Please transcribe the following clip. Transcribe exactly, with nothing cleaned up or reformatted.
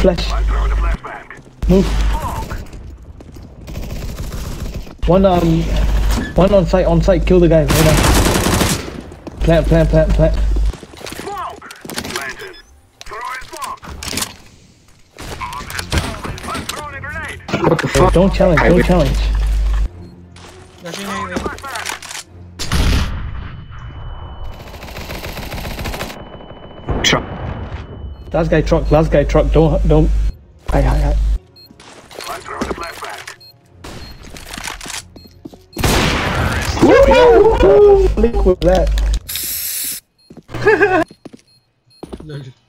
flash. Move. One um, one on site, on site. Kill the guy. Right now. Plant, plant, plant, plant. Smoke! Planted. Throwing smoke. I'm throwing a grenade. What the fuck? Don't challenge, don't challenge. Rushing highway. Truck. Last guy truck, last guy truck. Don't, don't. Hi, hi, hi. I'm throwing a flashback. Lick with that. Lol.